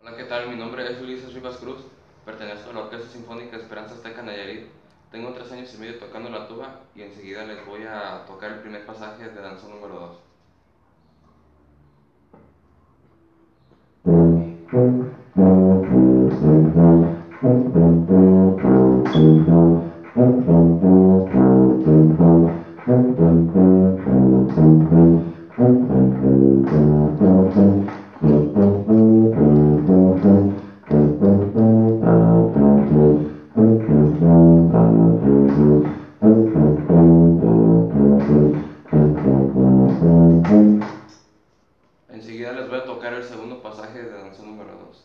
Hola, ¿qué tal? Mi nombre es Ulises Rivas Cruz, pertenezco a la Orquesta Sinfónica Esperanza Azteca Nayarit. Tengo 3 años y medio tocando la tuba y enseguida les voy a tocar el primer pasaje de danza número 2. Enseguida les voy a tocar el segundo pasaje de danza número 2.